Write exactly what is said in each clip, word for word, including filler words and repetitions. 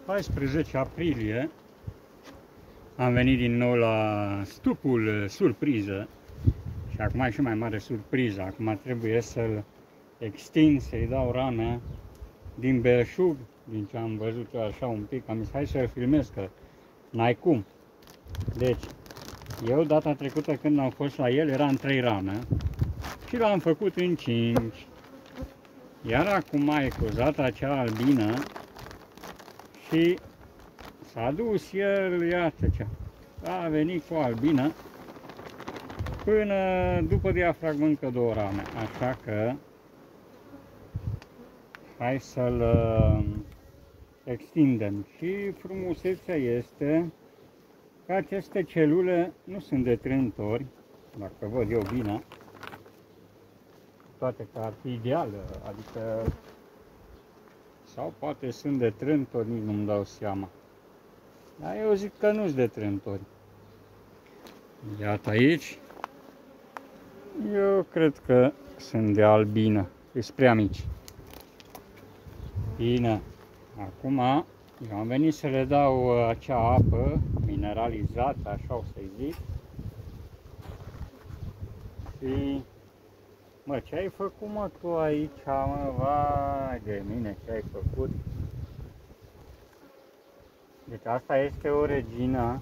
paisprezece aprilie am venit din nou la stupul surpriză și acum e și mai mare surpriză. Acum trebuie să-l extind, să-i dau rana din belșug, din ce am văzut eu așa un pic. Am zis, hai să-l filmez, că n-ai cum. Deci, eu data trecută când am fost la el era în trei rame și l-am făcut în cinci. Iar acum e cozata acea albină și s-a dus el, iată ce, a venit cu albină până după diafragmă încă două rame, așa că hai să-l extindem. Și frumusețea este că aceste celule nu sunt de trântori, dacă văd eu bine, toate că ar fi ideal, adică, sau poate sunt de trântori, nici nu-mi dau seama. Dar eu zic că nu sunt de trântori. Iată aici, eu cred că sunt de albină, sunt prea mici. Bine, acum eu am venit să le dau acea apă mineralizată, așa o să-i zic. Și, mă, ce ai făcut, mă, tu aici, mă, vai de mine, ce ai făcut? Deci asta este o regină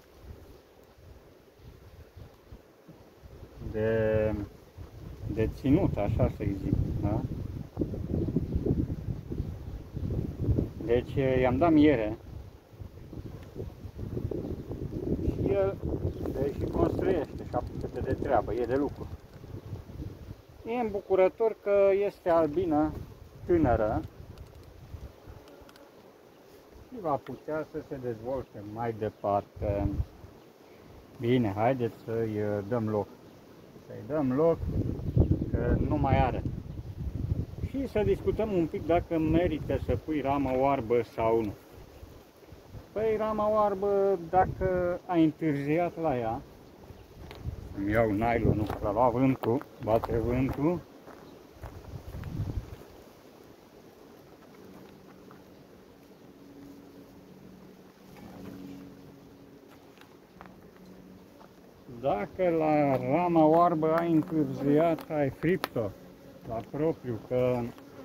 de, de ținut, așa să-i zic, da? Deci i-am dat miere și el și construiește și apucă de treabă, e de lucru. E îmbucurător că este albină tânără și va putea să se dezvolte mai departe. Bine, haideți să-i dăm loc. Să-i dăm loc, că nu mai are. Și să discutăm un pic dacă merită să pui ramă oarbă sau nu. Păi rama oarbă, dacă ai întârziat la ea, îmi iau nylonul, că la vântul, bate vântul. Dacă la rama oarbă ai întârziat, ai fript-o la propriu, că,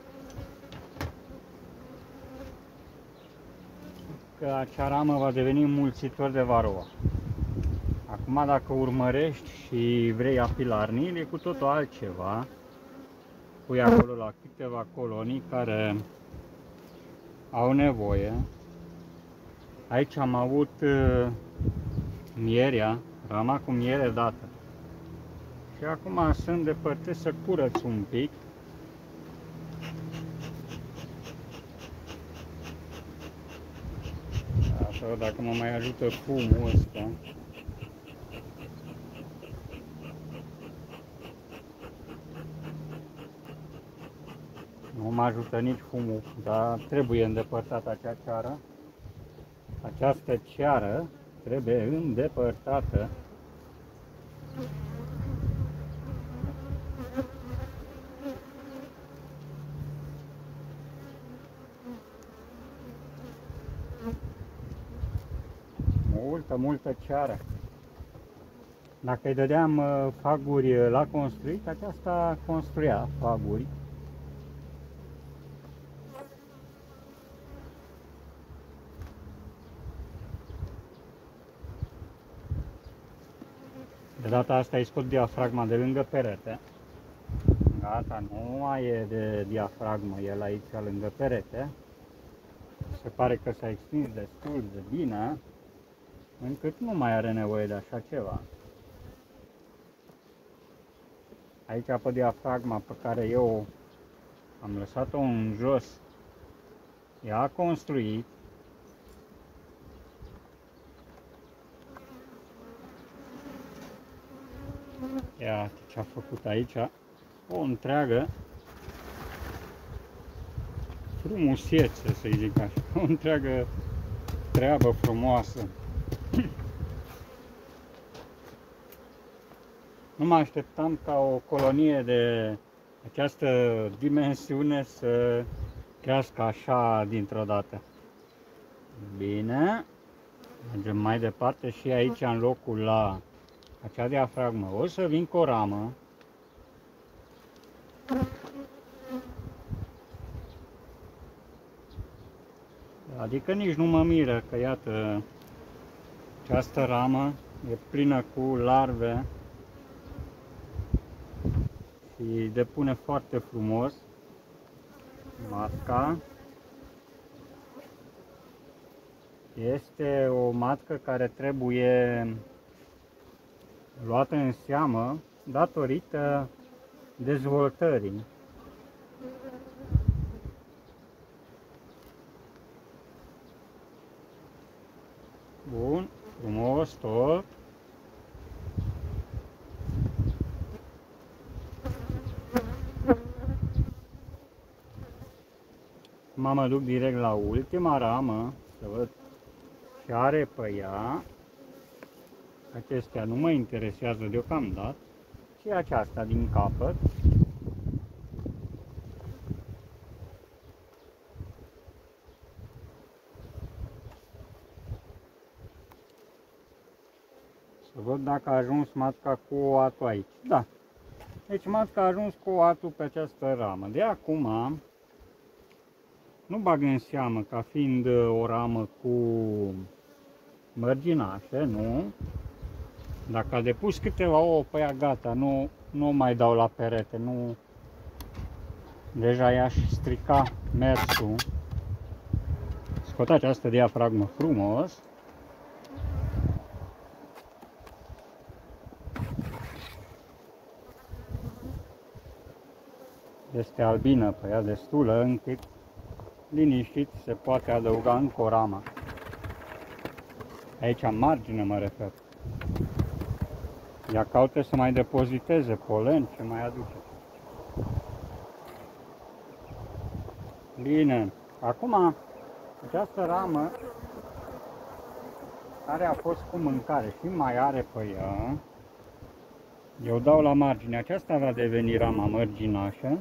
că acea ramă va deveni mulțitor de varroa. Acum, dacă urmărești și vrei apilarnii, e cu totul altceva. Pui acolo la câteva colonii care au nevoie. Aici am avut uh, mierea, rama cu miere dată. Și acum să îndepărtez, să curăț un pic. Așa, dacă mă mai ajută fumul ăsta. Nu mă ajută nici fumul, dar trebuie îndepărtată acea ceară. Această ceară trebuie îndepărtată. Multă, multă ceară. Dacă îi dădeam faguri la construit, aceasta construia faguri. De data asta îi scot diafragma de lângă perete. Gata, nu mai e de diafragmă el aici lângă perete. Se pare că s-a extins destul de bine, încât nu mai are nevoie de așa ceva. Aici pe diafragma pe care eu am lăsat-o în jos, ea a construit. Iată ce a făcut aici, o întreagă frumusețe, să-i zic așa, o întreagă treabă frumoasă. Nu mă așteptam ca o colonie de această dimensiune să crească așa dintr-o dată. Bine. Mergem mai departe și aici în locul la acea diafragmă o să vin cu o ramă. Adică nici nu mă miră că iată această ramă e plină cu larve și depune foarte frumos matca. Este o matcă care trebuie luată în seamă datorită dezvoltării. Bun, frumos tot. Acum mă duc direct la ultima ramă, să văd ce are pe ea. Acestea nu mă interesează deocamdată, ci aceasta din capăt. Să văd dacă a ajuns matca cu oatul aici. Da. Deci matca a ajuns cu oatul pe această ramă. De acum nu bag în seamă ca fiind o ramă cu mărginașe, nu. Dacă a depus câteva ouă pe ea, gata, nu, nu mai dau la perete, nu. Deja i-aș strica mersul. Scot această diafragmă frumos. Este albină pe ea destulă încât liniștit se poate adăuga încă o ramă. Aici în margine mă refer. Ea caută să mai depoziteze polen, ce mai aduce. Bine, acum această ramă care a fost cu mâncare și mai are pe ea, eu dau la margine, aceasta va deveni rama mărginașă.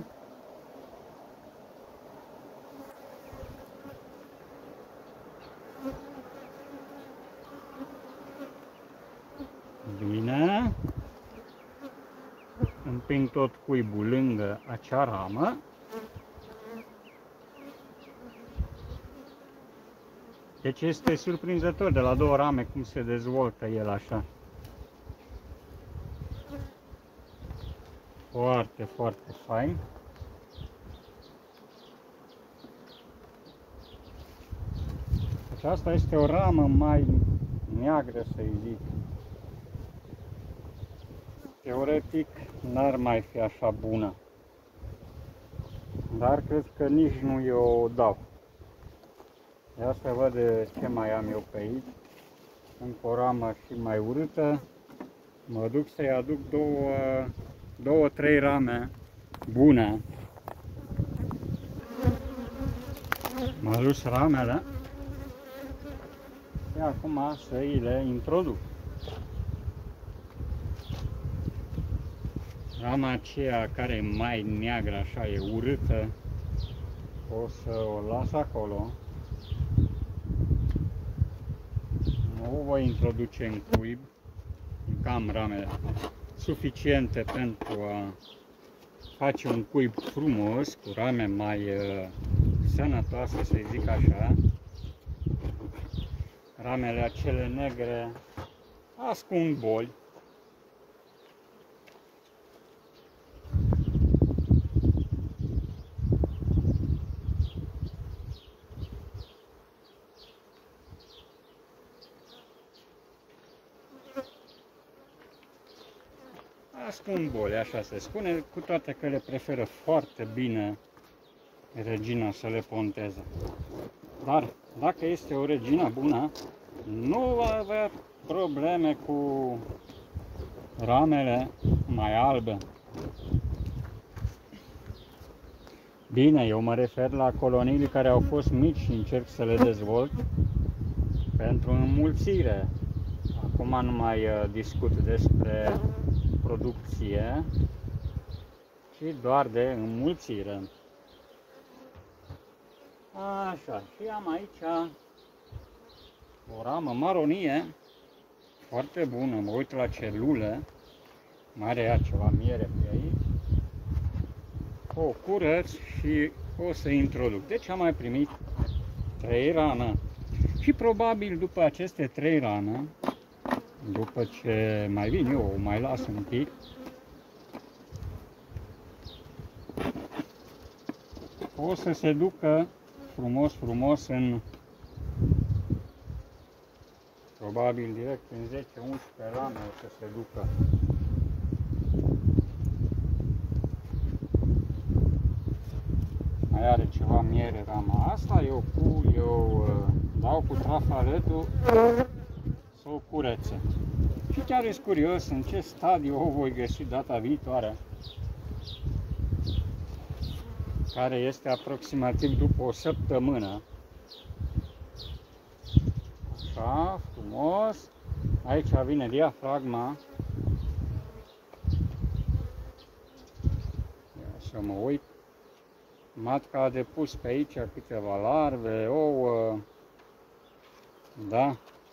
Bine, împing tot cuibul lângă acea ramă. Deci este surprinzător de la două rame cum se dezvoltă el așa. Foarte, foarte fain. Aceasta este o ramă mai neagră, să-i zic. Teoretic n-ar mai fi așa bună, dar cred că nici nu eu dau. Ia să văd ce mai am eu pe aici. Încă o ramă și mai urâtă. Mă duc să-i aduc două, două, trei rame bune. M-a dus ramele și acum să-i le introduc. Rama aceea care e mai neagră, așa, e urâtă, o să o las acolo. Nu o voi introduce în cuib, cam ramele suficiente pentru a face un cuib frumos, cu rame mai uh, sănătoase, să zic așa. Ramele acele negre ascund boli. Ascund boli, așa se spune, cu toate că le preferă foarte bine regina să le ponteze. Dar dacă este o regină bună, nu va avea probleme cu ramele mai albe. Bine, eu mă refer la coloniile care au fost mici și încerc să le dezvolt pentru înmulțire. Acum nu mai discut despre producție, ci doar de înmulțire. Așa, și am aici O ramă maronie, foarte bună, mă uit la celulă, mai are ea ceva miere pe aici. O curăț și o să introduc. Deci am mai primit trei rane. Și probabil după aceste trei rane, după ce mai vin eu, o mai las un pic, o să se ducă frumos, frumos în, probabil direct în zece unsprezece rane o să se ducă. Mai are ceva miere rama asta, eu, cu, eu uh, dau cu trafaletul să o curețe. Și chiar e curios în ce stadiu o voi găsi data viitoare, care este aproximativ după o săptămână. Așa, frumos. Aici vine diafragma. Ia să mă uit. Matca a depus pe aici câteva larve, ouă. Da.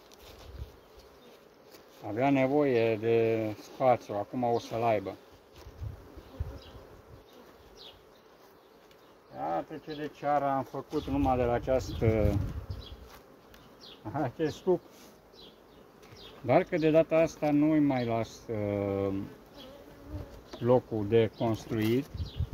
Avea nevoie de spațiu, acum o să-l aibă. Iată ce de ceară am făcut numai de la această, acest stup. Doar că de data asta nu îi mai las uh, locul de construit.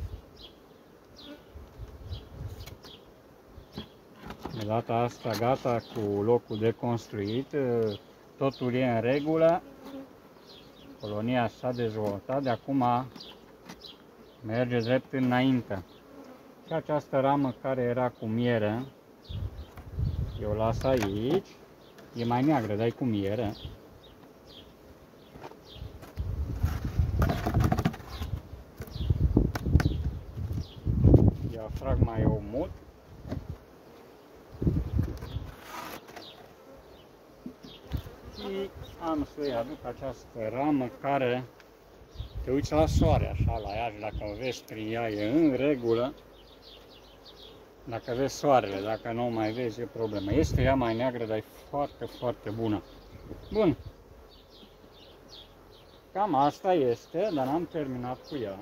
De data asta gata cu locul de construit, uh, totul e în regulă. Colonia s-a dezvoltat, de acum merge drept înainte. Și această ramă care era cu miere, eu las aici, e mai neagră, dar e cu miere. Diafragma e omut. Și am să-i aduc această ramă care te uiți la soare, așa, la ea, și dacă vezi prin ea e în regulă. Dacă vezi soarele, dacă nu o mai vezi, e problemă. Este ea mai neagră, dar e foarte, foarte bună. Bun. Cam asta este, dar n-am terminat cu ea.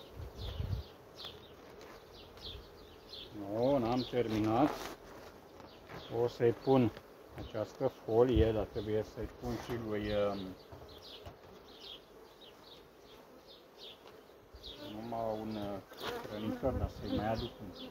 Nu, n-am terminat. O să-i pun această folie, dar trebuie să-i pun și lui numai un hrănitor, dar să-i mai aduc un.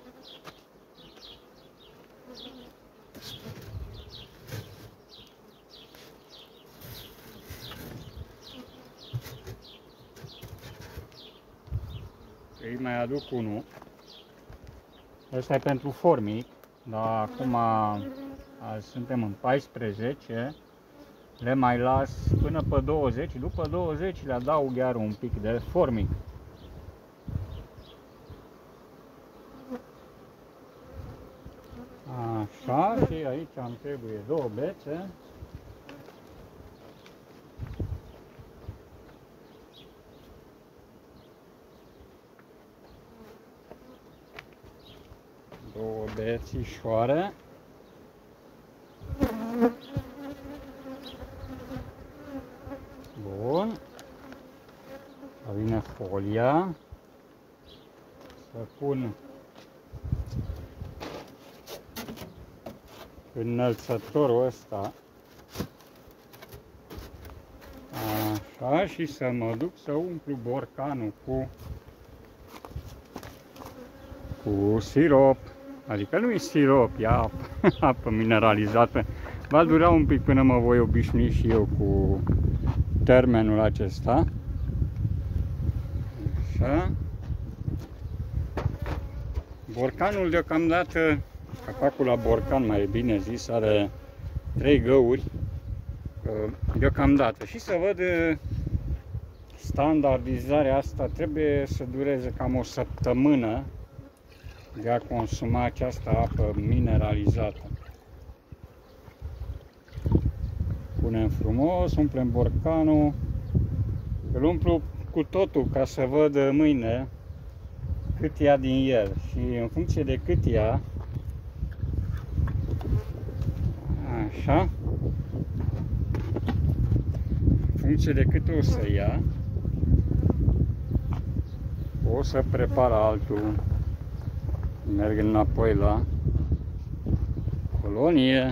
Îi mai aduc unul. Ăsta e pentru formic, dar acum azi suntem în paisprezece, le mai las până pe douăzeci, după douăzeci le adaug iar un pic de formic. Așa, și aici îmi trebuie două bețe. Două bețișoare. Bun. Vine folia. Să pun înălțătorul ăsta. Așa, și să mă duc să umplu borcanul cu cu sirop. Adică nu e sirop, e apă, apă mineralizată. Va dura un pic până mă voi obișnui și eu cu termenul acesta. Așa. Borcanul deocamdată, capacul la borcan, mai bine zis, are trei găuri deocamdată. Și să văd, standardizarea asta trebuie să dureze cam o săptămână de a consuma această apă mineralizată. Punem frumos, umplem borcanul, îl umplu cu totul ca să văd mâine cât ia din el și în funcție de cât ia, Așa. În funcție de cât o să ia, o să prepar altul. Merg înapoi la colonie.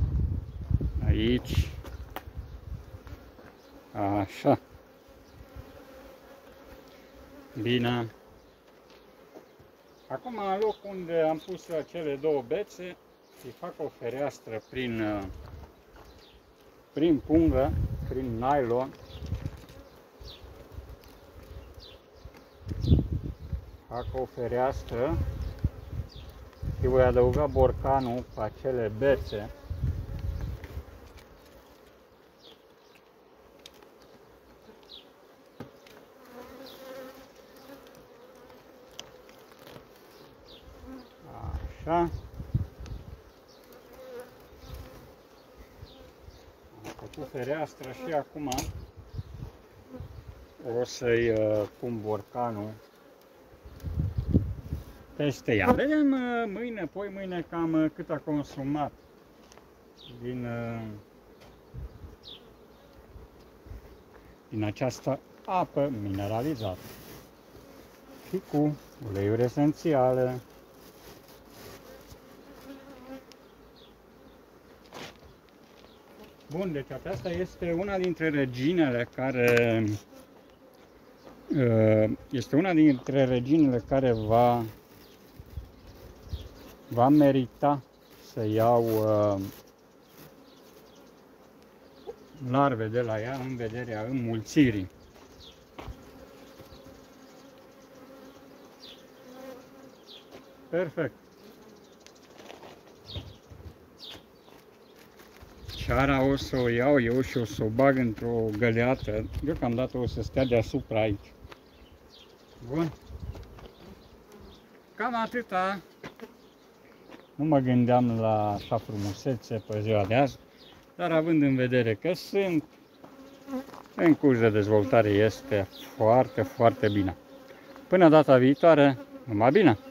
Aici. Așa. Bine. Acum, în loc unde am pus cele două bețe, îi fac o fereastră prin, prin pungă, prin nylon. Fac o fereastră și voi adăuga borcanul pe acele bețe. Așa. Am făcut fereastră și acum o să-i uh, pun borcanul peste ea. Vedem uh, mâine, poi mâine cam uh, cât a consumat din, uh, din această apă mineralizată și cu uleiuri esențiale. Bun, deci aceasta este una dintre reginele care este una dintre reginele care va va merita să iau larve de la ea în vederea înmulțirii. Perfect. Ceara o să o iau eu și o să o bag într-o găleată. Deocamdată o să stea deasupra aici. Bun. Cam atâta. Nu mă gândeam la așa frumusețe pe ziua de azi, dar având în vedere că sunt în curs de dezvoltare, este foarte, foarte bine. Până data viitoare, numai bine!